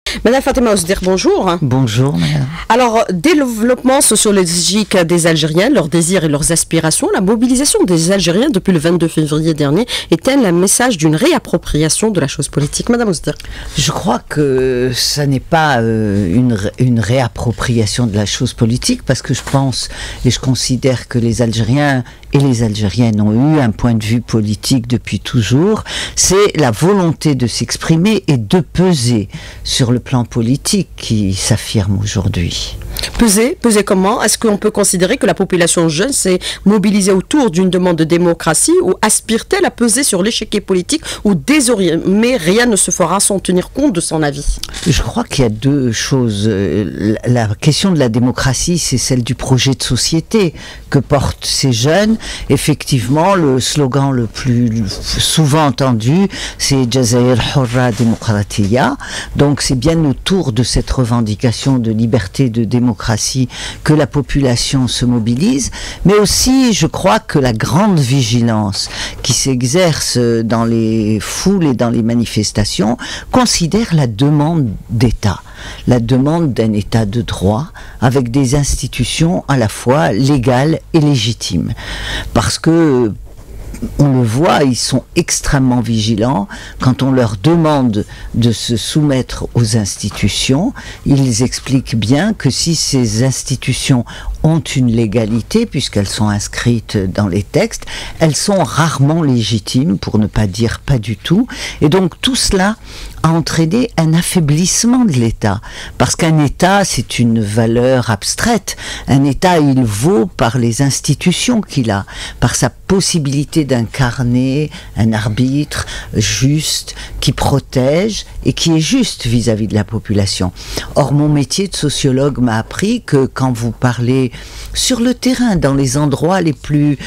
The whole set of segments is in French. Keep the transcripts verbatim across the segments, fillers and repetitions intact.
Madame Fatima Ousdir, bonjour. Bonjour, madame. Alors, développement sociologique des Algériens, leurs désirs et leurs aspirations, la mobilisation des Algériens depuis le vingt-deux février dernier est-elle un message d'une réappropriation de la chose politique? Madame Ousdir. Je crois que ça n'est pas euh, une, une réappropriation de la chose politique, parce que je pense et je considère que les Algériens et les Algériennes ont eu un point de vue politique depuis toujours. C'est la volonté de s'exprimer et de peser sur le plan politique qui s'affirme aujourd'hui. Peser, peser comment? Est-ce qu'on peut considérer que la population jeune s'est mobilisée autour d'une demande de démocratie, ou aspire-t-elle à peser sur l'échiquier politique, ou désormais rien ne se fera sans tenir compte de son avis? Je crois qu'il y a deux choses. La question de la démocratie, c'est celle du projet de société que portent ces jeunes. Effectivement, le slogan le plus souvent entendu, c'est Jazair Hurra Demokratiya. Donc c'est bien autour de cette revendication de liberté, de démocratie que la population se mobilise. Mais aussi, je crois que la grande vigilance qui s'exerce dans les foules et dans les manifestations considère la demande d'État, la demande d'un État de droit avec des institutions à la fois légales et légitimes. Parce que on le voit, ils sont extrêmement vigilants. Quand on leur demande de se soumettre aux institutions, ils expliquent bien que si ces institutions ont une légalité, puisqu'elles sont inscrites dans les textes, elles sont rarement légitimes, pour ne pas dire pas du tout. Et donc tout cela a entraîné un affaiblissement de l'État. Parce qu'un État, c'est une valeur abstraite. Un État, il vaut par les institutions qu'il a, par sa possibilité d'incarner un arbitre juste, qui protège et qui est juste vis-à-vis de la population. Or, mon métier de sociologue m'a appris que quand vous parlez sur le terrain, dans les endroits les plus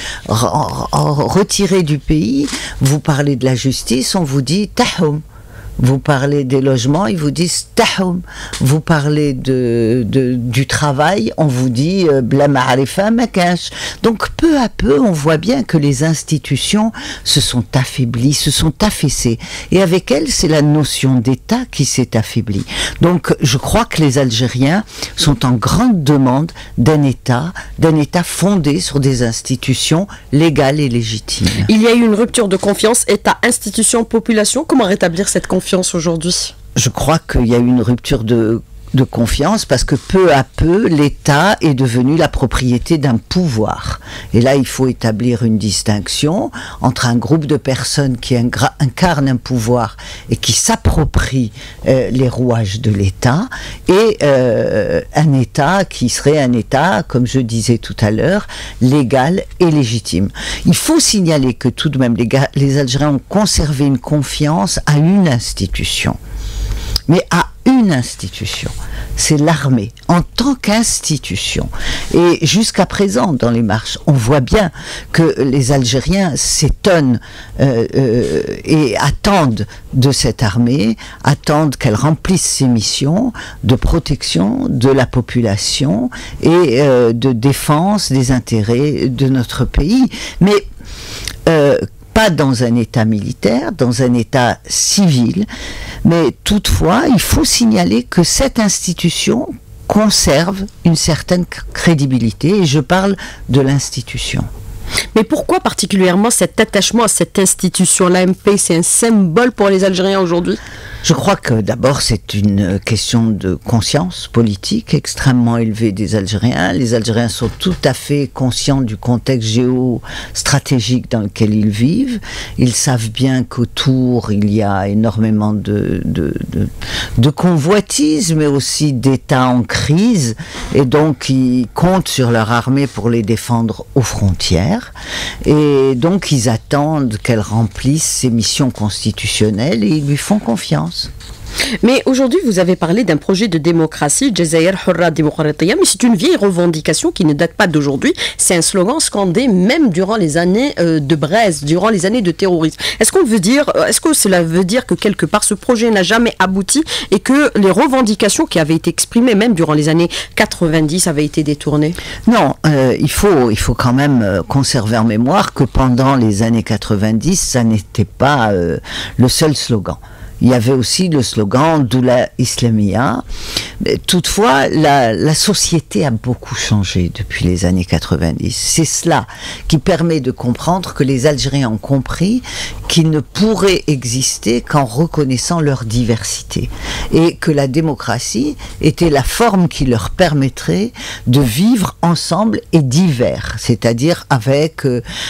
retirés du pays, vous parlez de la justice, on vous dit « tahoum ». Vous parlez des logements, ils vous disent tahoum. Vous parlez de, de, du travail, on vous dit bla ma'arifa makash. Donc peu à peu, on voit bien que les institutions se sont affaiblies, se sont affaissées. Et avec elles, c'est la notion d'État qui s'est affaiblie. Donc je crois que les Algériens sont en grande demande d'un État, d'un État fondé sur des institutions légales et légitimes. Il y a eu une rupture de confiance, État, institution, population. Comment rétablir cette confiance aujourd'hui? Je crois qu'il y a eu une rupture de, de confiance parce que peu à peu, l'État est devenu la propriété d'un pouvoir. Et là, il faut établir une distinction entre un groupe de personnes qui incarnent un pouvoir et qui s'approprient euh, les rouages de l'État et euh, un État qui serait un État, comme je disais tout à l'heure, légal et légitime. Il faut signaler que tout de même, les, gars, les Algériens ont conservé une confiance à une institution. Mais à une institution, c'est l'armée, en tant qu'institution. Et jusqu'à présent, dans les marches, on voit bien que les Algériens s'étonnent euh, euh, et attendent de cette armée, attendent qu'elle remplisse ses missions de protection de la population et euh, de défense des intérêts de notre pays. Mais euh, pas dans un État militaire, dans un État civil, mais toutefois, il faut signaler que cette institution conserve une certaine crédibilité, et je parle de l'institution. Mais pourquoi particulièrement cet attachement à cette institution? L'A M P, c'est un symbole pour les Algériens aujourd'hui? Je crois que d'abord c'est une question de conscience politique extrêmement élevée des Algériens. Les Algériens sont tout à fait conscients du contexte géostratégique dans lequel ils vivent. Ils savent bien qu'autour il y a énormément de, de, de, de convoitises, mais aussi d'États en crise, et donc ils comptent sur leur armée pour les défendre aux frontières. Et donc ils attendent qu'elle remplisse ses missions constitutionnelles et ils lui font confiance. Mais aujourd'hui, vous avez parlé d'un projet de démocratie, Jazair Hurra Demokratiya, mais c'est une vieille revendication qui ne date pas d'aujourd'hui. C'est un slogan scandé même durant les années euh, de Brest, durant les années de terrorisme. Est-ce qu'on veut dire, est-ce que cela veut dire que quelque part ce projet n'a jamais abouti et que les revendications qui avaient été exprimées même durant les années quatre-vingt-dix avaient été détournées? Non, euh, il faut, il faut quand même conserver en mémoire que pendant les années quatre-vingt-dix, ça n'était pas euh, le seul slogan. Il y avait aussi le slogan Doula Islamia. Toutefois, la, la société a beaucoup changé depuis les années quatre-vingt-dix. C'est cela qui permet de comprendre que les Algériens ont compris qu'ils ne pourraient exister qu'en reconnaissant leur diversité et que la démocratie était la forme qui leur permettrait de vivre ensemble et divers, c'est-à-dire avec,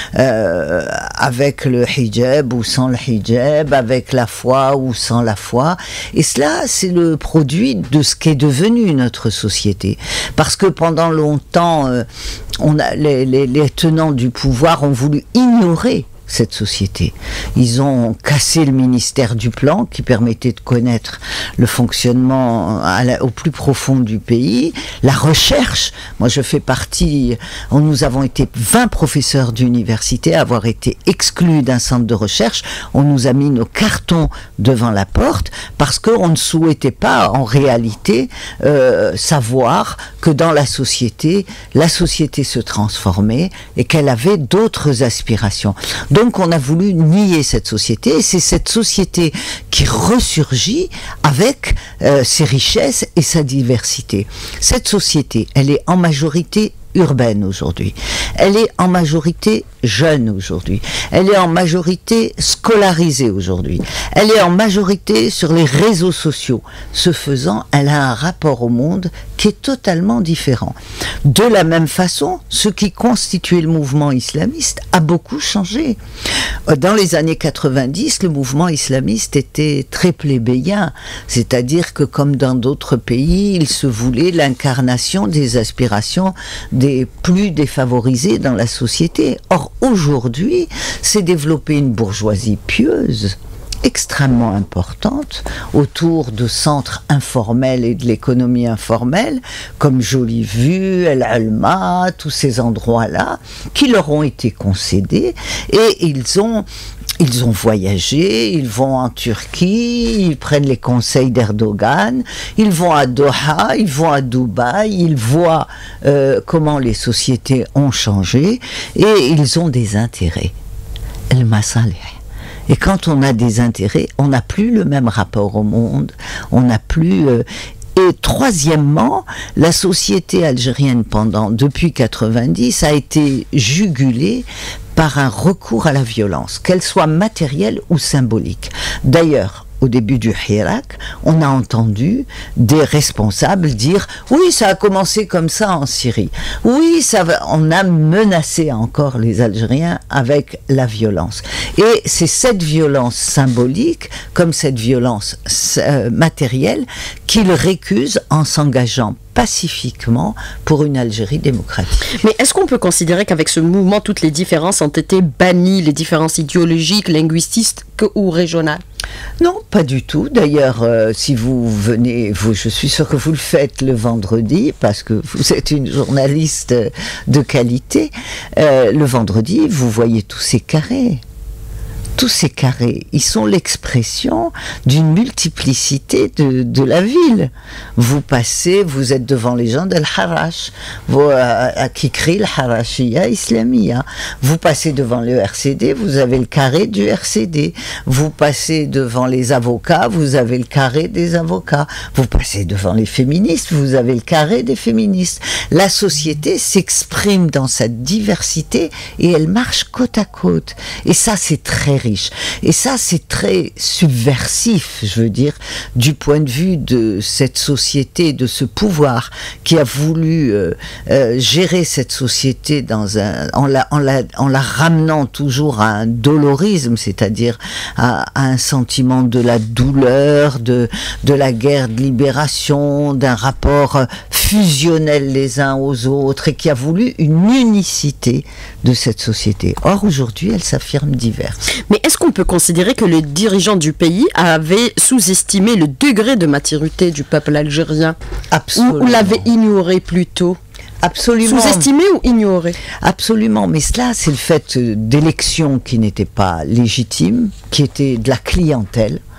euh, avec le hijab ou sans le hijab, avec la foi ou sans la foi. Et cela, c'est le produit de ce qu'est devenue notre société. Parce que pendant longtemps, euh, on a, les, les, les tenants du pouvoir ont voulu ignorer cette société. Ils ont cassé le ministère du Plan qui permettait de connaître le fonctionnement à la, au plus profond du pays. La recherche, moi je fais partie, on, nous avons été vingt professeurs d'université à avoir été exclus d'un centre de recherche. On nous a mis nos cartons devant la porte parce qu'on ne souhaitait pas en réalité euh, savoir que dans la société, la société se transformait et qu'elle avait d'autres aspirations. Donc, Donc on a voulu nier cette société, et c'est cette société qui ressurgit avec euh, ses richesses et sa diversité. Cette société, elle est en majorité urbaine aujourd'hui. Elle est en majorité jeune aujourd'hui. Elle est en majorité scolarisée aujourd'hui. Elle est en majorité sur les réseaux sociaux. Ce faisant, elle a un rapport au monde qui est totalement différent. De la même façon, ce qui constituait le mouvement islamiste a beaucoup changé. Dans les années quatre-vingt-dix, le mouvement islamiste était très plébéien, c'est-à-dire que comme dans d'autres pays, il se voulait l'incarnation des aspirations des plus défavorisés dans la société. Or, aujourd'hui, s'est développée une bourgeoisie pieuse, extrêmement importante, autour de centres informels et de l'économie informelle, comme Jolie Vue, El Alma, tous ces endroits-là, qui leur ont été concédés, et ils ont Ils ont voyagé, ils vont en Turquie, ils prennent les conseils d'Erdogan, ils vont à Doha, ils vont à Dubaï, ils voient euh, comment les sociétés ont changé et ils ont des intérêts. El Masalih. Et quand on a des intérêts, on n'a plus le même rapport au monde, on n'a plus... Euh, Et troisièmement, la société algérienne pendant, depuis quatre-vingt-dix, a été jugulée par un recours à la violence, qu'elle soit matérielle ou symbolique. D'ailleurs, au début du Hirak, on a entendu des responsables dire « Oui, ça a commencé comme ça en Syrie. Oui, ça va... » on a menacé encore les Algériens avec la violence. Et c'est cette violence symbolique, comme cette violence euh, matérielle, qu'ils récusent en s'engageant pacifiquement pour une Algérie démocratique. Mais est-ce qu'on peut considérer qu'avec ce mouvement, toutes les différences ont été bannies, les différences idéologiques, linguistiques ou régionales? Non, pas du tout. D'ailleurs, euh, si vous venez, vous, je suis sûre que vous le faites le vendredi, parce que vous êtes une journaliste de qualité, euh, le vendredi, vous voyez tous ces carrés. Tous ces carrés, ils sont l'expression d'une multiplicité de, de la ville. Vous passez, vous êtes devant les gens d'El Harash, vous, euh, qui crient le Harashia Islamia. Vous passez devant le R C D, vous avez le carré du R C D. Vous passez devant les avocats, vous avez le carré des avocats. Vous passez devant les féministes, vous avez le carré des féministes. La société s'exprime dans sa diversité et elle marche côte à côte. Et ça, c'est très riche. Et ça, c'est très subversif, je veux dire, du point de vue de cette société, de ce pouvoir qui a voulu euh, euh, gérer cette société dans un, en, la, en, la, en la ramenant toujours à un dolorisme, c'est-à-dire à, à un sentiment de la douleur, de, de la guerre de libération, d'un rapport fusionnel les uns aux autres, et qui a voulu une unicité de cette société. Or, aujourd'hui, elle s'affirme diverse. Mais est-ce qu'on peut considérer que le dirigeant du pays avait sous-estimé le degré de maturité du peuple algérien? Absolument. Ou, ou l'avait ignoré plutôt? Absolument. Sous-estimé ou ignoré? Absolument, mais cela, c'est le fait d'élections qui n'étaient pas légitimes, qui étaient de la clientèle.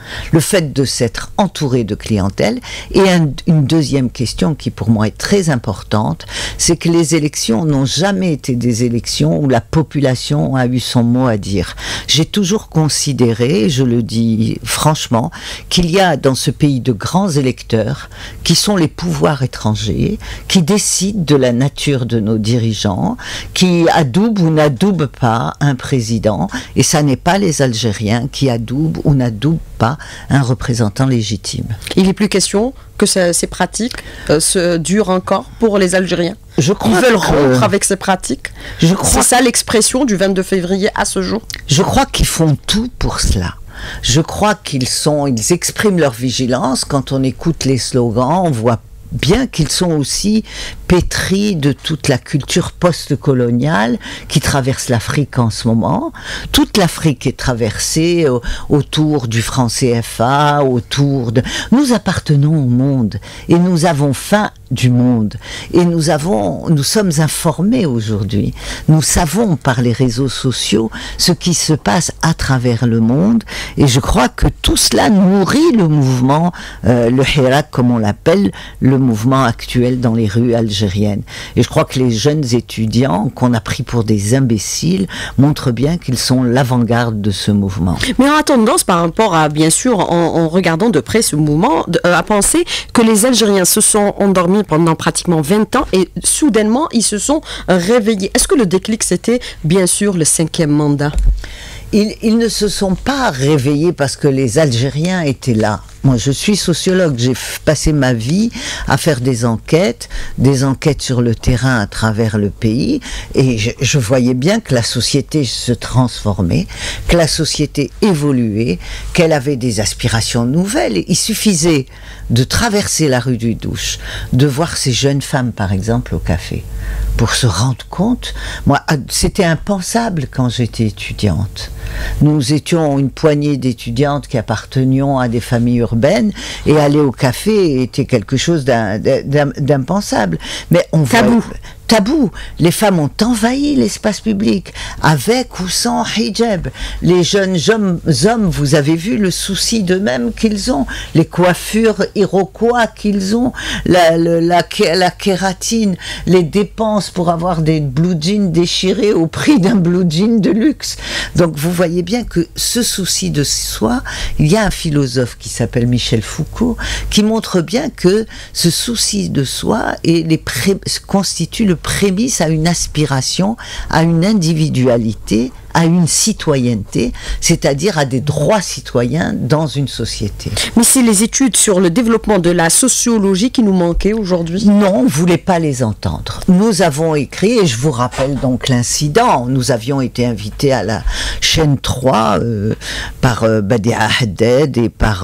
Le fait de s'être entouré de clientèle. Et un, une deuxième question qui pour moi est très importante, c'est que les élections n'ont jamais été des élections où la population a eu son mot à dire. J'ai toujours considéré, je le dis franchement, qu'il y a dans ce pays de grands électeurs qui sont les pouvoirs étrangers, qui décident de la nature de nos dirigeants, qui adoubent ou n'adoubent pas un président, et ça n'est pas les Algériens qui adoubent ou n'adoubent pas un représentant légitime. Il n'est plus question que ça, ces pratiques euh, se durent encore pour les Algériens. Je crois Ils veulent que, rompre avec ces pratiques. Je crois, c'est ça l'expression du vingt-deux février à ce jour. Je crois qu'ils font tout pour cela. Je crois qu'ils sont, ils expriment leur vigilance. Quand on écoute les slogans, on voit bien qu'ils sont aussi pétris de toute la culture post-coloniale qui traverse l'Afrique en ce moment. Toute l'Afrique est traversée euh, autour du franc C F A, autour de... Nous appartenons au monde et nous avons faim du monde. Et nous avons, nous sommes informés aujourd'hui. Nous savons par les réseaux sociaux ce qui se passe à travers le monde. Et je crois que tout cela nourrit le mouvement, euh, le Hirak comme on l'appelle, le mouvement actuel dans les rues algériennes. Et je crois que les jeunes étudiants qu'on a pris pour des imbéciles montrent bien qu'ils sont l'avant-garde de ce mouvement. Mais on a tendance par rapport à, bien sûr, en, en regardant de près ce mouvement, de, euh, à penser que les Algériens se sont endormis pendant pratiquement vingt ans et soudainement ils se sont réveillés. Est-ce que le déclic c'était bien sûr le cinquième mandat? Ils, ils ne se sont pas réveillés parce que les Algériens étaient là. Moi, je suis sociologue, j'ai passé ma vie à faire des enquêtes, des enquêtes sur le terrain à travers le pays, et je, je voyais bien que la société se transformait, que la société évoluait, qu'elle avait des aspirations nouvelles. Il suffisait de traverser la rue du Douche, de voir ces jeunes femmes, par exemple, au café, pour se rendre compte. Moi, c'était impensable quand j'étais étudiante. Nous étions une poignée d'étudiantes qui appartenions à des familles urbaines et aller au café était quelque chose d'impensable. Mais on voit... Tabou. Tabou. Les femmes ont envahi l'espace public, avec ou sans hijab. Les jeunes hommes, hommes, vous avez vu le souci d'eux-mêmes qu'ils ont, les coiffures iroquois qu'ils ont, la, la, la, la kératine, les dépenses pour avoir des blue jeans déchirés au prix d'un blue jean de luxe. Donc vous voyez bien que ce souci de soi, il y a un philosophe qui s'appelle Michel Foucault, qui montre bien que ce souci de soi et les pré- constitue le prémisse à une aspiration, à une individualité, à une citoyenneté, c'est-à-dire à des droits citoyens dans une société. Mais c'est les études sur le développement de la sociologie qui nous manquaient aujourd'hui? Non, on ne voulait pas les entendre. Nous avons écrit, et je vous rappelle donc l'incident, nous avions été invités à la chaîne trois euh, par euh, Badia Haddad et par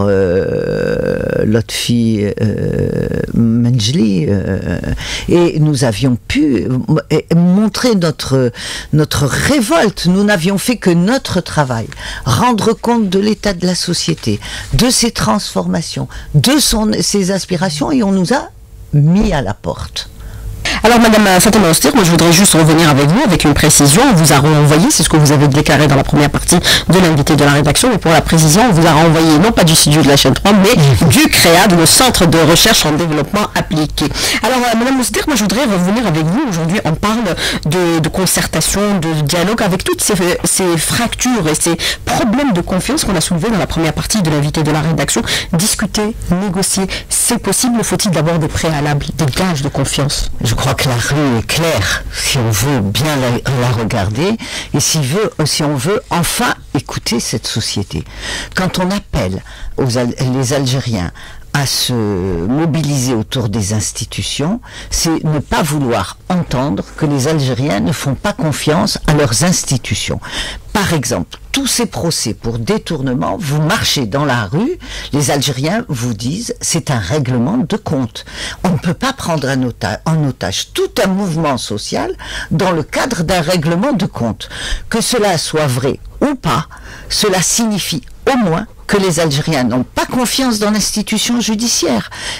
euh, Lotfi euh, Menjli, euh, et nous avions pu euh, montrer notre, notre révolte. Nous n'avions fait que notre travail, rendre compte de l'état de la société, de ses transformations, de son, ses aspirations, et on nous a mis à la porte. Alors, Madame Fatima Oustir, moi je voudrais juste revenir avec vous avec une précision. On vous a renvoyé, c'est ce que vous avez déclaré dans la première partie de l'invité de la rédaction, mais pour la précision, on vous a renvoyé non pas du studio de la chaîne trois, mais du CREAD, le Centre de recherche en développement appliqué. Alors, Madame Oustir, moi je voudrais revenir avec vous. Aujourd'hui, on parle de, de concertation, de dialogue, avec toutes ces, ces fractures et ces problèmes de confiance qu'on a soulevés dans la première partie de l'invité de la rédaction. Discuter, négocier, c'est possible. Faut-il d'abord des préalables, des gages de confiance? Je crois que la rue est claire, si on veut bien la, la regarder, et si, veut, si on veut enfin écouter cette société. Quand on appelle aux, les Algériens à se mobiliser autour des institutions, c'est ne pas vouloir entendre que les Algériens ne font pas confiance à leurs institutions. Par exemple, tous ces procès pour détournement, vous marchez dans la rue, les Algériens vous disent c'est un règlement de compte. On ne peut pas prendre en otage, en otage tout un mouvement social dans le cadre d'un règlement de compte. Que cela soit vrai ou pas, cela signifie au moins que les Algériens n'ont pas confiance dans l'institution judiciaire. Et pas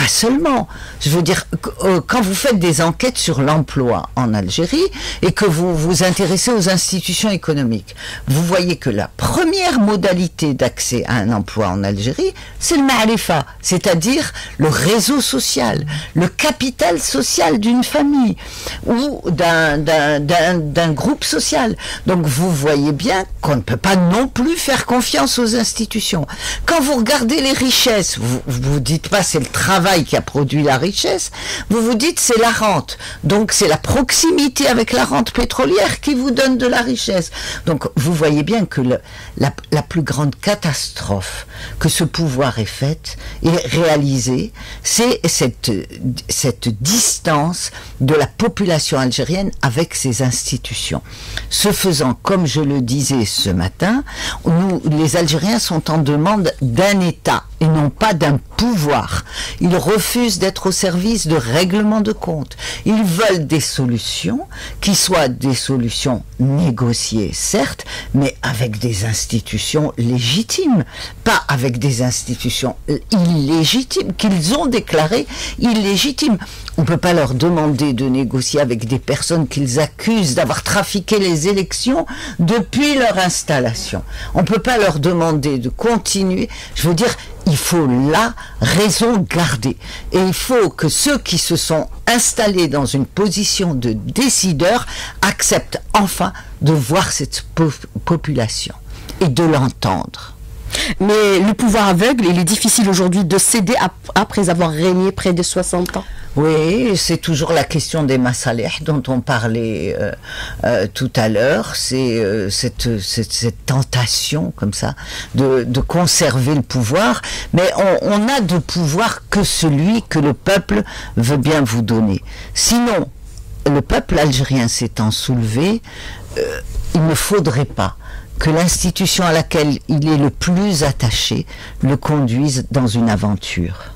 pas seulement. Je veux dire, quand vous faites des enquêtes sur l'emploi en Algérie et que vous vous intéressez aux institutions économiques, vous voyez que la première modalité d'accès à un emploi en Algérie, c'est le ma'rifa, c'est-à-dire le réseau social, le capital social d'une famille ou d'un, d'un, d'un, d'un groupe social. Donc vous voyez bien qu'on ne peut pas non plus faire confiance aux institutions. Quand vous regardez les richesses, vous vous dites pas c'est le travail qui a produit la richesse, vous vous dites c'est la rente. Donc c'est la proximité avec la rente pétrolière qui vous donne de la richesse. Donc vous voyez bien que le, la, la plus grande catastrophe que ce pouvoir ait faite et réalisée, c'est cette, cette distance de la population algérienne avec ses institutions. Ce faisant, comme je le disais ce matin, nous, les Algériens sont en demande d'un État et non pas d'un pouvoir. Ils refusent d'être au service de règlements de comptes. Ils veulent des solutions qui soient des solutions négociées, certes, mais avec des institutions légitimes, pas avec des institutions illégitimes, qu'ils ont déclarées illégitimes. On ne peut pas leur demander de négocier avec des personnes qu'ils accusent d'avoir trafiqué les élections depuis leur installation. On ne peut pas leur demander de continuer. Je veux dire, il faut la raison garder. Et il faut que ceux qui se sont installés dans une position de décideur acceptent enfin de voir cette po- population et de l'entendre. Mais le pouvoir aveugle, il est difficile aujourd'hui de céder ap- après avoir régné près de soixante ans. Oui, c'est toujours la question des masalih dont on parlait euh, euh, tout à l'heure. C'est euh, cette, cette, cette tentation comme ça de, de conserver le pouvoir. Mais on, on n'a de pouvoir que celui que le peuple veut bien vous donner. Sinon, le peuple algérien s'étant soulevé, euh, il ne faudrait pas que l'institution à laquelle il est le plus attaché le conduise dans une aventure.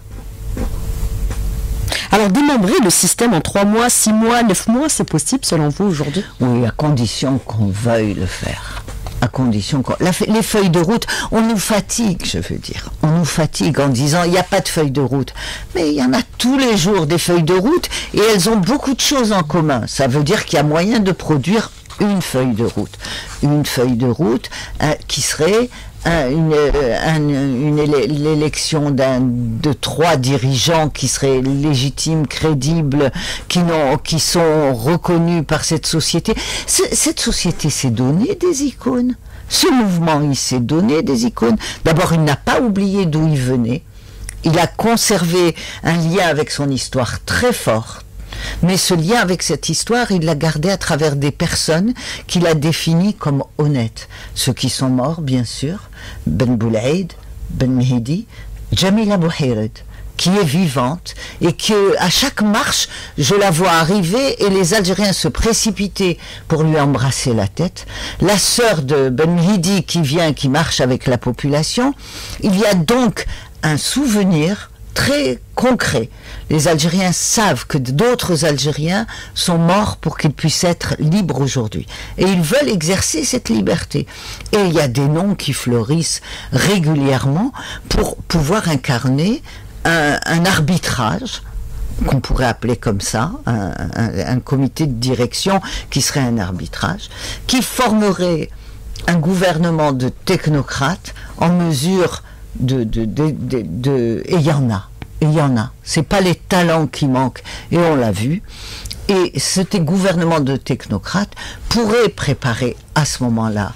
Alors, démembrer le système en trois mois, six mois, neuf mois, c'est possible selon vous aujourd'hui? Oui, à condition qu'on veuille le faire. À condition qu'on... La, les feuilles de route, on nous fatigue, je veux dire. On nous fatigue en disant il n'y a pas de feuilles de route. Mais il y en a tous les jours des feuilles de route et elles ont beaucoup de choses en commun. Ça veut dire qu'il y a moyen de produire une feuille de route. Une feuille de route hein, qui serait un, une, un, une, l'élection d'un, de trois dirigeants qui seraient légitimes, crédibles, qui, n'ont, qui sont reconnus par cette société. C- cette société s'est donné des icônes. Ce mouvement, il s'est donné des icônes. D'abord, il n'a pas oublié d'où il venait. Il a conservé un lien avec son histoire très fort. Mais ce lien avec cette histoire, il l'a gardé à travers des personnes qu'il a définies comme honnêtes. Ceux qui sont morts, bien sûr, Ben Boulaïd, Ben Mehdi, Jamila Bouhired, qui est vivante et que à chaque marche, je la vois arriver et les Algériens se précipiter pour lui embrasser la tête. La sœur de Ben Mehdi qui vient, qui marche avec la population. Il y a donc un souvenir très concret. Les Algériens savent que d'autres Algériens sont morts pour qu'ils puissent être libres aujourd'hui. Et ils veulent exercer cette liberté. Et il y a des noms qui fleurissent régulièrement pour pouvoir incarner un, un arbitrage, qu'on pourrait appeler comme ça, un, un, un comité de direction qui serait un arbitrage, qui formerait un gouvernement de technocrates en mesure de... de, de, de, de et il y en a. Et il y en a. C'est pas les talents qui manquent. Et on l'a vu. Et ce gouvernement de technocrates pourrait préparer à ce moment-là,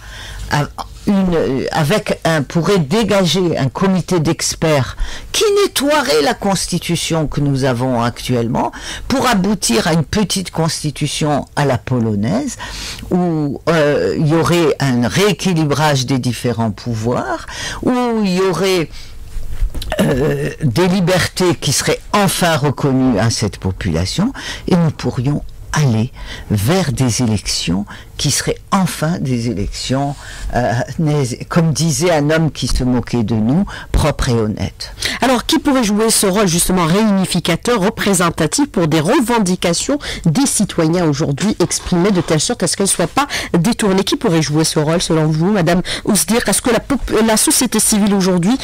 une, avec un, pourrait dégager un comité d'experts qui nettoierait la constitution que nous avons actuellement pour aboutir à une petite constitution à la polonaise où euh, il y aurait un rééquilibrage des différents pouvoirs, où il y aurait Euh, des libertés qui seraient enfin reconnues à cette population et nous pourrions aller vers des élections qui seraient enfin des élections, euh, comme disait un homme qui se moquait de nous, propres et honnêtes. Alors, qui pourrait jouer ce rôle justement réunificateur, représentatif pour des revendications des citoyens aujourd'hui exprimées de telle sorte à ce qu'elles ne soient pas détournées? Qui pourrait jouer ce rôle selon vous, Madame Ousdir? Est-ce que la, la société civile aujourd'hui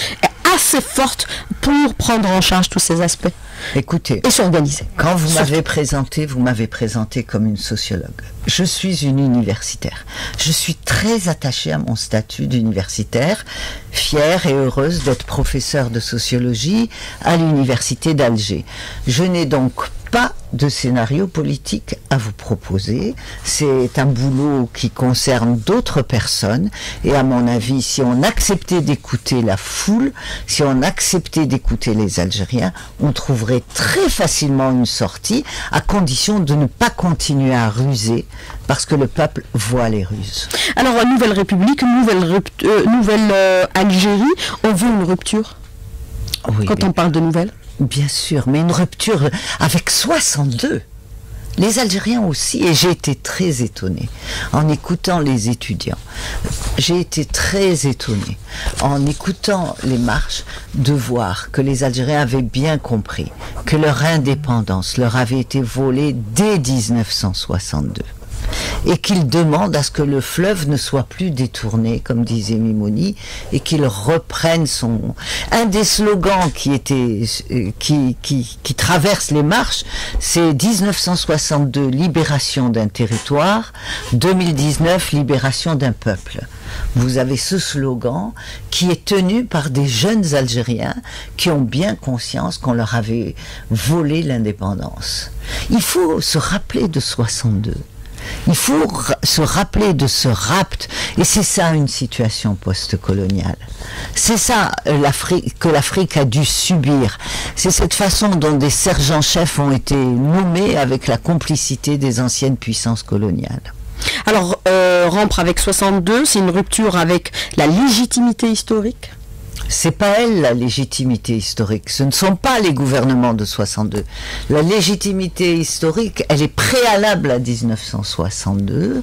assez forte pour prendre en charge tous ces aspects. Écoutez, et s'organiser. Quand vous m'avez présenté, vous m'avez présenté comme une sociologue. Je suis une universitaire. Je suis très attachée à mon statut d'universitaire, fière et heureuse d'être professeure de sociologie à l'université d'Alger. Je n'ai donc pas de scénario politique à vous proposer. C'est un boulot qui concerne d'autres personnes et à mon avis, si on acceptait d'écouter la foule, si on acceptait d'écouter les Algériens, on trouverait très facilement une sortie, à condition de ne pas continuer à ruser, parce que le peuple voit les ruses. Alors, nouvelle République, nouvelle, rupt- euh, nouvelle euh, Algérie, on veut une rupture oui, quand mais... on parle de nouvelle. Bien sûr, mais une rupture avec soixante-deux. Les Algériens aussi, et j'ai été très étonnée en écoutant les étudiants. J'ai été très étonnée en écoutant les marches de voir que les Algériens avaient bien compris que leur indépendance leur avait été volée dès dix-neuf cent soixante-deux. Et qu'il demande à ce que le fleuve ne soit plus détourné, comme disait Mimouni, et qu'il reprenne son... Un des slogans qui était, qui, qui, qui traverse les marches, c'est dix-neuf cent soixante-deux, libération d'un territoire, deux mille dix-neuf, libération d'un peuple. Vous avez ce slogan qui est tenu par des jeunes Algériens qui ont bien conscience qu'on leur avait volé l'indépendance. Il faut se rappeler de soixante-deux. Il faut se rappeler de ce rapt, et c'est ça une situation post-coloniale. C'est ça l'Afrique, que l'Afrique a dû subir. C'est cette façon dont des sergents-chefs ont été nommés avec la complicité des anciennes puissances coloniales. Alors, euh, rompre avec soixante-deux, c'est une rupture avec la légitimité historique ? C'est pas elle la légitimité historique, ce ne sont pas les gouvernements de soixante-deux. La légitimité historique, elle est préalable à dix-neuf cent soixante-deux.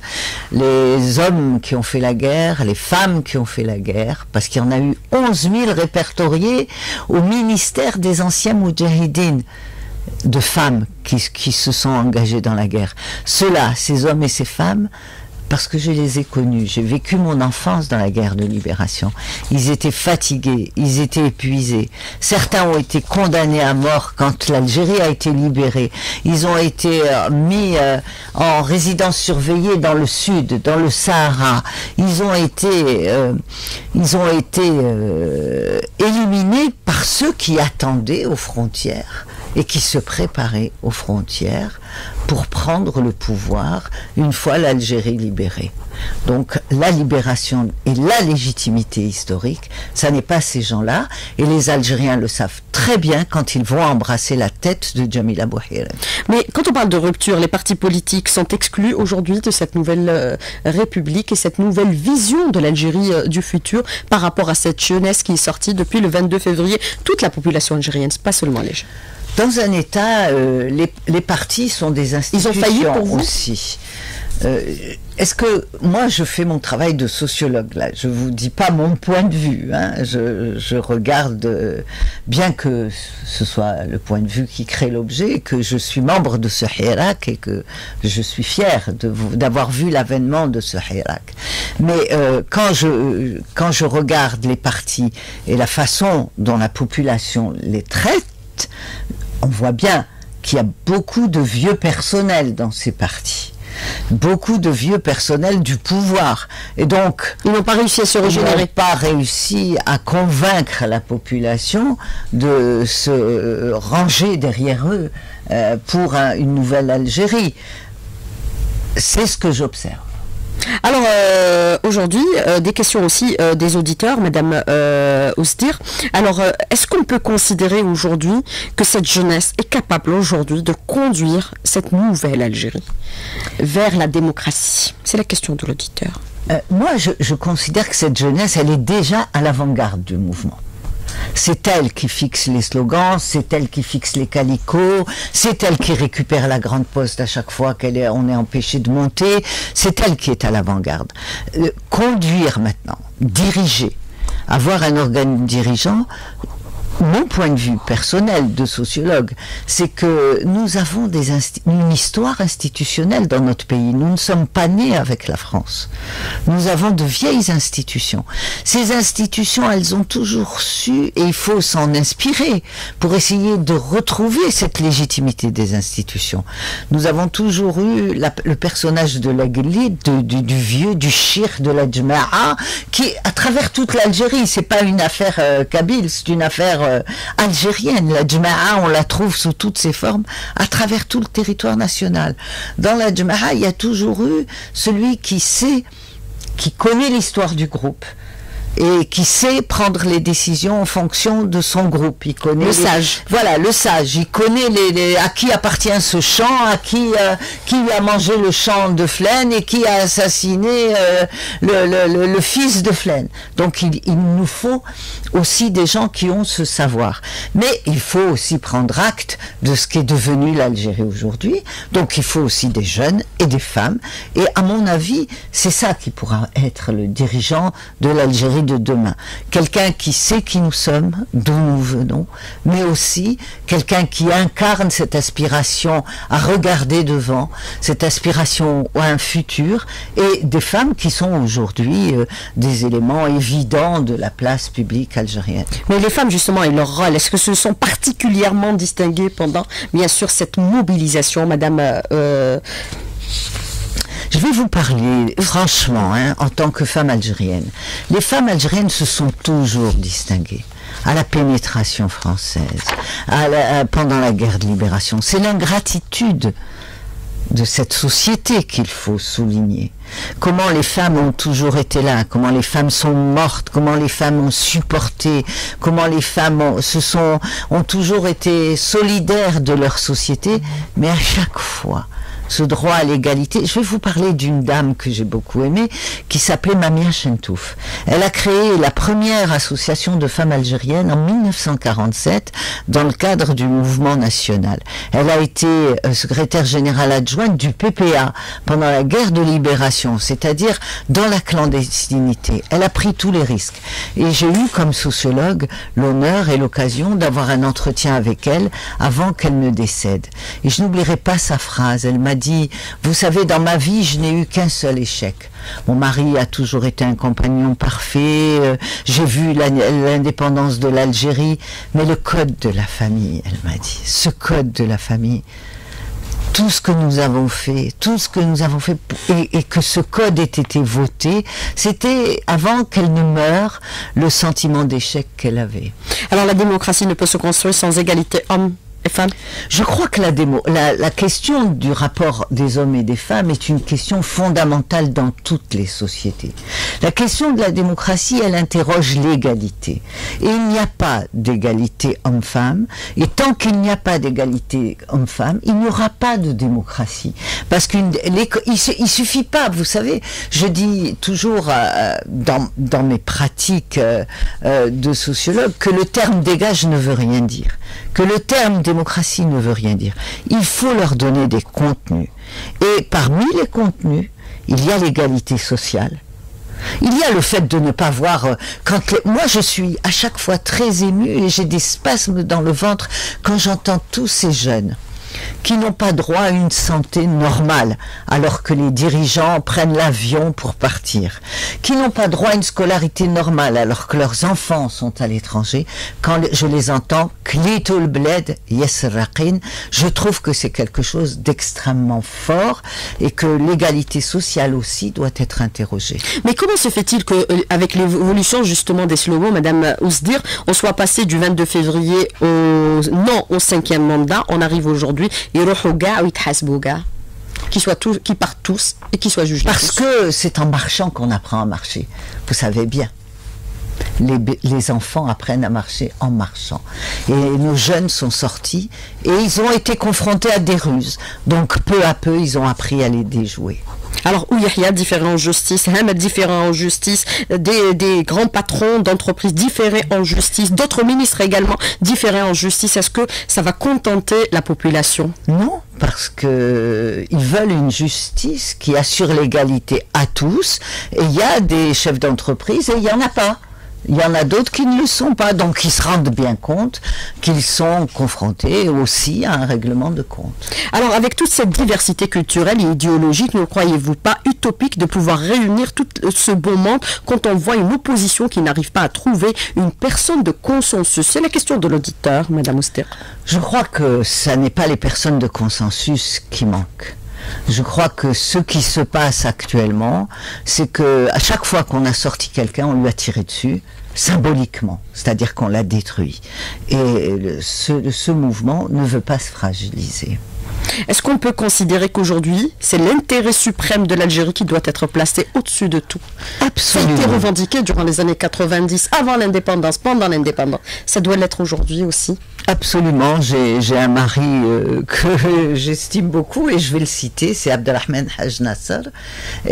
Les hommes qui ont fait la guerre, les femmes qui ont fait la guerre, parce qu'il y en a eu onze mille répertoriés au ministère des anciens moudjahidines de femmes qui, qui se sont engagées dans la guerre. Ceux-là, ces hommes et ces femmes, parce que je les ai connus, j'ai vécu mon enfance dans la guerre de libération. Ils étaient fatigués, ils étaient épuisés. Certains ont été condamnés à mort quand l'Algérie a été libérée. Ils ont été euh, mis euh, en résidence surveillée dans le sud, dans le Sahara. Ils ont été, euh, ils ont été euh, éliminés par ceux qui attendaient aux frontières et qui se préparaient aux frontières pour prendre le pouvoir une fois l'Algérie libérée. Donc la libération et la légitimité historique, ça n'est pas ces gens-là, et les Algériens le savent très bien quand ils vont embrasser la tête de Jamila Bouhiran. Mais quand on parle de rupture, les partis politiques sont exclus aujourd'hui de cette nouvelle euh, République et cette nouvelle vision de l'Algérie euh, du futur par rapport à cette jeunesse qui est sortie depuis le vingt-deux février. Toute la population algérienne, pas seulement les jeunes. Dans un État, euh, les, les partis sont des institutions. Ils ont failli pour vous aussi. Euh, Est-ce que moi je fais mon travail de sociologue là? Je vous dis pas mon point de vue. Hein, je, je regarde, euh, bien que ce soit le point de vue qui crée l'objet, que je suis membre de ce Hirak et que je suis fier d'avoir vu l'avènement de ce Hirak. Mais euh, quand je quand je regarde les partis et la façon dont la population les traite, on voit bien qu'il y a beaucoup de vieux personnel dans ces partis. Beaucoup de vieux personnel du pouvoir. Et donc, ils n'ont pas réussi à se régénérer. Ils n'ont pas réussi à convaincre la population de se ranger derrière eux euh, pour un, une nouvelle Algérie. C'est ce que j'observe. Alors euh, aujourd'hui, euh, des questions aussi euh, des auditeurs, Madame euh, Ousdir. Alors, euh, est-ce qu'on peut considérer aujourd'hui que cette jeunesse est capable aujourd'hui de conduire cette nouvelle Algérie vers la démocratie? C'est la question de l'auditeur. Euh, moi, je, je considère que cette jeunesse, elle est déjà à l'avant-garde du mouvement. C'est elle qui fixe les slogans, c'est elle qui fixe les calicots, c'est elle qui récupère la grande poste à chaque fois qu'on est, on est empêché de monter, c'est elle qui est à l'avant-garde. Euh, conduire maintenant, diriger, avoir un organe dirigeant, mon point de vue personnel de sociologue, c'est que nous avons des une histoire institutionnelle dans notre pays. Nous ne sommes pas nés avec la France. Nous avons de vieilles institutions. Ces institutions, elles ont toujours su, et il faut s'en inspirer pour essayer de retrouver cette légitimité des institutions. Nous avons toujours eu la, le personnage de la Guelide, du, du vieux, du shir de la Jma'a, qui, à travers toute l'Algérie, c'est pas une affaire euh, kabyle, c'est une affaire euh, algérienne. La Jma'a, on la trouve sous toutes ses formes à travers tout le territoire national. Dans la Jma'a, il y a toujours eu celui qui sait, qui connaît l'histoire du groupe et qui sait prendre les décisions en fonction de son groupe. Il connaît le les, sage. Voilà, le sage. Il connaît les, les, à qui appartient ce champ, à qui euh, qui a mangé le champ de Flaine et qui a assassiné euh, le, le, le, le fils de Flaine. Donc il, il nous faut aussi des gens qui ont ce savoir. Mais il faut aussi prendre acte de ce qu'est devenu l'Algérie aujourd'hui. Donc il faut aussi des jeunes et des femmes. Et à mon avis, c'est ça qui pourra être le dirigeant de l'Algérie de demain. Quelqu'un qui sait qui nous sommes, d'où nous venons, mais aussi quelqu'un qui incarne cette aspiration à regarder devant, cette aspiration à un futur, et des femmes qui sont aujourd'hui euh, des éléments évidents de la place publique algérienne. Mais les femmes, justement, et leur rôle, est-ce que ce sont particulièrement distinguées pendant, bien sûr, cette mobilisation, Madame euh, Je vais vous parler franchement, hein, en tant que femme algérienne. Les femmes algériennes se sont toujours distinguées à la pénétration française, à la, à, pendant la guerre de libération. C'est l'ingratitude de cette société qu'il faut souligner. Comment les femmes ont toujours été là, comment les femmes sont mortes, comment les femmes ont supporté, comment les femmes ont, se sont, ont toujours été solidaires de leur société, mais à chaque fois, ce droit à l'égalité. Je vais vous parler d'une dame que j'ai beaucoup aimée, qui s'appelait Mamia Chentouf. Elle a créé la première association de femmes algériennes en mille neuf cent quarante-sept, dans le cadre du mouvement national. Elle a été euh, secrétaire générale adjointe du P P A pendant la guerre de libération, c'est-à-dire dans la clandestinité. Elle a pris tous les risques. Et j'ai eu, comme sociologue, l'honneur et l'occasion d'avoir un entretien avec elle avant qu'elle ne décède. Et je n'oublierai pas sa phrase. Elle m'a dit, vous savez, dans ma vie, je n'ai eu qu'un seul échec. Mon mari a toujours été un compagnon parfait, euh, j'ai vu l'indépendance de l'Algérie, mais le code de la famille, elle m'a dit, ce code de la famille, tout ce que nous avons fait, tout ce que nous avons fait, et, et que ce code ait été voté, c'était, avant qu'elle ne meure, le sentiment d'échec qu'elle avait. Alors la démocratie ne peut se construire sans égalité homme et femmes. Je crois que la, démo, la, la question du rapport des hommes et des femmes est une question fondamentale dans toutes les sociétés. La question de la démocratie, elle interroge l'égalité. Et il n'y a pas d'égalité homme-femme. Et tant qu'il n'y a pas d'égalité homme-femme, il n'y aura pas de démocratie. Parce qu'il ne suffit pas, vous savez, je dis toujours euh, dans, dans mes pratiques euh, euh, de sociologue que le terme dégage ne veut rien dire. Que le terme démocratie ne veut rien dire. Il faut leur donner des contenus. Et parmi les contenus, il y a l'égalité sociale. Il y a le fait de ne pas voir... Euh, quand les, moi, je suis à chaque fois très émue et j'ai des spasmes dans le ventre quand j'entends tous ces jeunes qui n'ont pas droit à une santé normale, alors que les dirigeants prennent l'avion pour partir, qui n'ont pas droit à une scolarité normale, alors que leurs enfants sont à l'étranger. Quand je les entends, Klitul Bled Yesraqin, je trouve que c'est quelque chose d'extrêmement fort et que l'égalité sociale aussi doit être interrogée. Mais comment se fait-il qu'avec l'évolution justement des slogans, Madame Ousdir, on soit passé du vingt-deux février au non au cinquième mandat, on arrive aujourd'hui qui soient tous, qui partent tous et qui soient jugés. Parce tous. que c'est en marchant qu'on apprend à marcher. Vous savez bien. Les, les enfants apprennent à marcher en marchant. Et nos jeunes sont sortis et ils ont été confrontés à des ruses. Donc peu à peu, ils ont appris à les déjouer. Alors, Ouyahia, différent en justice, Hamed, différent en justice, des, des grands patrons d'entreprises différés en justice, d'autres ministres également différés en justice. Est-ce que ça va contenter la population? Non, parce que ils veulent une justice qui assure l'égalité à tous. Et il y a des chefs d'entreprise et il n'y en a pas. Il y en a d'autres qui ne le sont pas, donc ils se rendent bien compte qu'ils sont confrontés aussi à un règlement de compte. Alors, avec toute cette diversité culturelle et idéologique, ne croyez-vous pas utopique de pouvoir réunir tout ce bon monde quand on voit une opposition qui n'arrive pas à trouver une personne de consensus? C'est la question de l'auditeur, Madame Oustir. Je crois que ça n'est pas les personnes de consensus qui manquent. Je crois que ce qui se passe actuellement, c'est que à chaque fois qu'on a sorti quelqu'un, on lui a tiré dessus, symboliquement, c'est-à-dire qu'on l'a détruit. Et le, ce, ce mouvement ne veut pas se fragiliser. Est-ce qu'on peut considérer qu'aujourd'hui, c'est l'intérêt suprême de l'Algérie qui doit être placé au-dessus de tout? Absolument. Ça a été revendiqué durant les années quatre-vingt-dix, avant l'indépendance, pendant l'indépendance. Ça doit l'être aujourd'hui aussi. Absolument. J'ai un mari euh, que j'estime beaucoup et je vais le citer, c'est Abdelrahman Haj Nasser. Et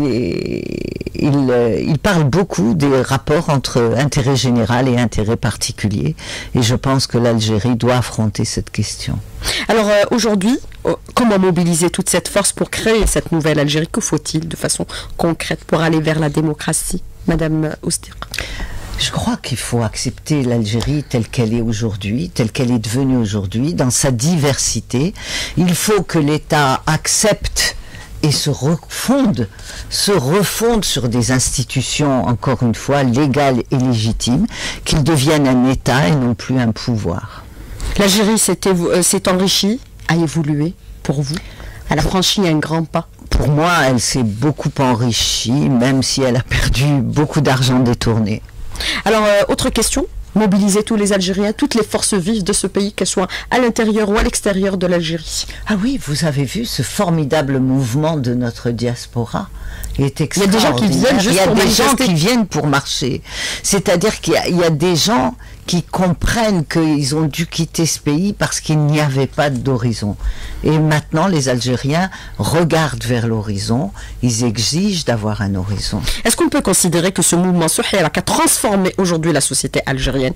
il, il, il parle beaucoup des rapports entre intérêt général et intérêt particulier. Et je pense que l'Algérie doit affronter cette question. Alors euh, aujourd'hui, euh, comment mobiliser toute cette force pour créer cette nouvelle Algérie? Que faut-il de façon concrète pour aller vers la démocratie, Madame Oustir? Je crois qu'il faut accepter l'Algérie telle qu'elle est aujourd'hui, telle qu'elle est devenue aujourd'hui, dans sa diversité. Il faut que l'État accepte et se refonde, se refonde sur des institutions, encore une fois, légales et légitimes, qu'il devienne un État et non plus un pouvoir. L'Algérie s'est euh, enrichie, a évolué pour vous. Elle a franchi un grand pas. Pour moi, elle s'est beaucoup enrichie, même si elle a perdu beaucoup d'argent détourné. Alors, euh, autre question, mobiliser tous les Algériens, toutes les forces vives de ce pays, qu'elles soient à l'intérieur ou à l'extérieur de l'Algérie. Ah oui, vous avez vu ce formidable mouvement de notre diaspora? Il est extraordinaire. Il y a des gens qui viennent juste Il y a pour des gens manifester. qui viennent pour marcher. C'est-à-dire qu'il y, y a des gens qui comprennent qu'ils ont dû quitter ce pays parce qu'il n'y avait pas d'horizon. Et maintenant, les Algériens regardent vers l'horizon, ils exigent d'avoir un horizon. Est-ce qu'on peut considérer que ce mouvement Souhaila a transformé aujourd'hui la société algérienne?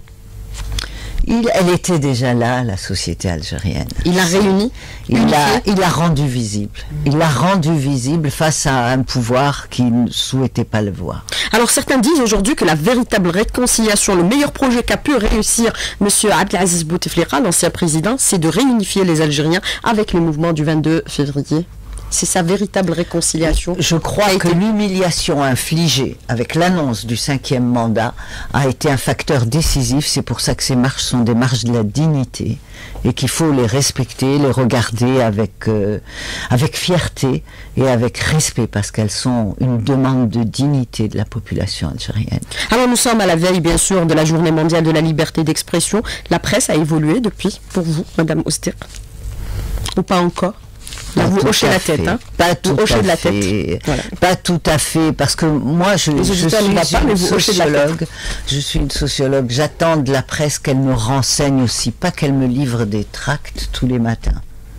Il, elle était déjà là, la société algérienne. Il a réuni, il l'a il a rendu visible. Il l'a rendu visible face à un pouvoir qui ne souhaitait pas le voir. Alors certains disent aujourd'hui que la véritable réconciliation, le meilleur projet qu'a pu réussir M. Abdelaziz Bouteflika, l'ancien président, c'est de réunifier les Algériens avec le mouvement du vingt-deux février. C'est sa véritable réconciliation. Je crois que l'humiliation infligée avec l'annonce du cinquième mandat a été un facteur décisif. C'est pour ça que ces marches sont des marches de la dignité et qu'il faut les respecter, les regarder avec, euh, avec fierté et avec respect parce qu'elles sont une demande de dignité de la population algérienne. Alors nous sommes à la veille bien sûr de la journée mondiale de la liberté d'expression. La presse a évolué depuis pour vous, Madame Oustir? Ou pas encore? Là, vous hochez la tête, hein? Pas tout vous hochez à de la fait. tête. Voilà. Pas tout à fait, parce que moi, je, je suis pas, une mais vous sociologue. Je suis une sociologue. J'attends de la presse qu'elle me renseigne aussi, pas qu'elle me livre des tracts tous les matins.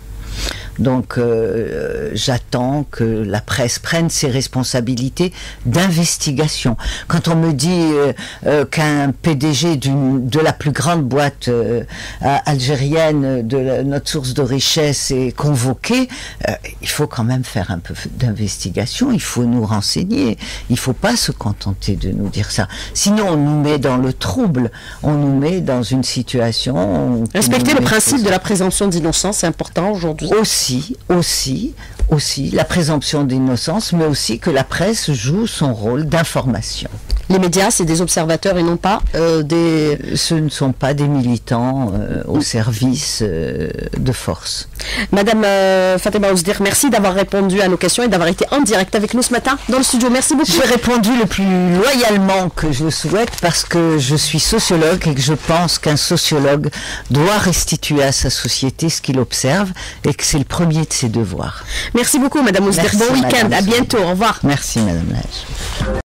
Donc, euh, j'attends que la presse prenne ses responsabilités d'investigation. Quand on me dit euh, euh, qu'un P D G d'une de la plus grande boîte euh, algérienne, de la, notre source de richesse, est convoqué, euh, il faut quand même faire un peu d'investigation, il faut nous renseigner, il ne faut pas se contenter de nous dire ça. Sinon, on nous met dans le trouble, on nous met dans une situation... Respecter le principe de la présomption d'innocence, c'est important aujourd'hui. Aussi, aussi, aussi, la présomption d'innocence, mais aussi que la presse joue son rôle d'information. Les médias, c'est des observateurs et non pas euh, des... Ce ne sont pas des militants euh, au service euh, de force. Madame euh, Fatima Ousdir, merci d'avoir répondu à nos questions et d'avoir été en direct avec nous ce matin dans le studio. Merci beaucoup. J'ai répondu le plus loyalement que je le souhaite parce que je suis sociologue et que je pense qu'un sociologue doit restituer à sa société ce qu'il observe et que c'est le premier de ses devoirs. Merci beaucoup, Madame Ousdir. Bon week-end. À bientôt. Au revoir. Merci, Madame Lage.